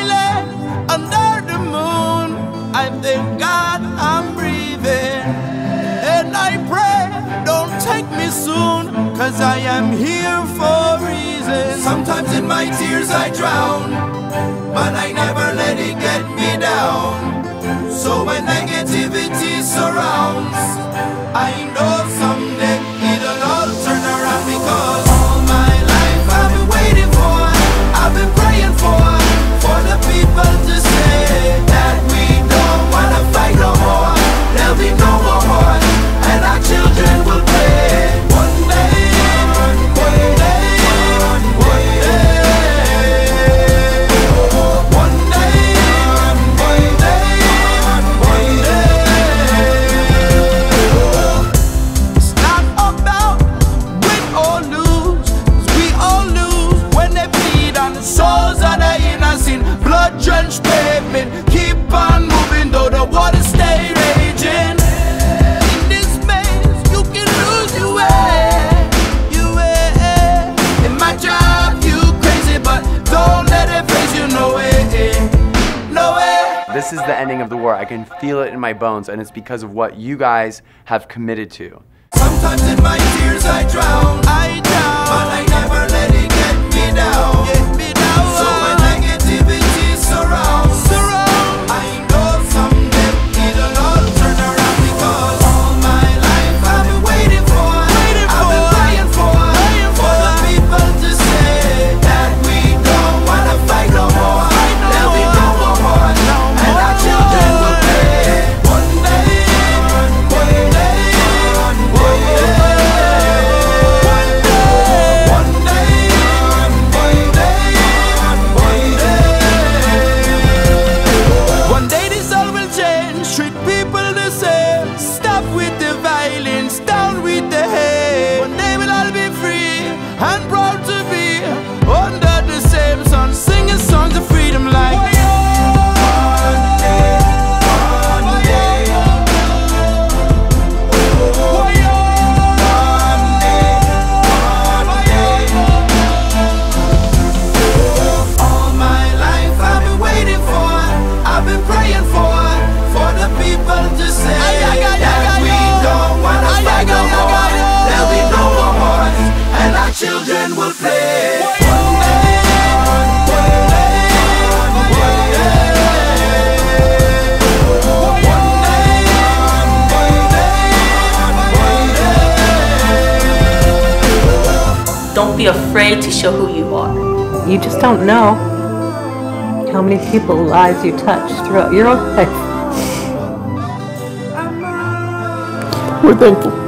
silent under the moon. I thank God I'm breathing, and I pray don't take me soon, 'cause I am here for a reason. Sometimes in my tears I drown, but I never let it get me down. So when negativity surrounds, I know someday it'll all turn around, because all my life I've been waiting for, I've been praying for the people to say that we don't wanna fight no more. There'll be no more wars, and our children will play. One day, one day, one day, one day, one day, one day. It's not about win or lose, 'cause we all lose when they bleed on the souls of the innocent. Blood-drenched pavement, keep on moving though the water stay raging. In this maze, you can lose your way, your way. It might drive you crazy, but don't let it phase you, no way, no way. This is the ending of the war. I can feel it in my bones, and it's because of what you guys have committed to. Sometimes in my tears I drown, but I never let it get me down. So when negativity surrounds, I know someday it'll all turn around, because all my life I've been waiting for, I've been praying for the people to say that we don't wanna fight no more. There'll be no more wars, and our children will play. One day, one day, one day, one day, one day, one day. One day this all will change, treat people the same. Stop with the violence, down with the hate. One day we'll all be free and proud to be under the same sun, singing songs of freedom like one day, one day, all my life I've been waiting for, I've been praying for the people to say that we don't wanna fight no more. There'll be no more wars, and our children will play. One day, one day, one day, one day. Don't be afraid to show who you are. You just don't know how many people's lives you touch throughout your own life. We're thankful.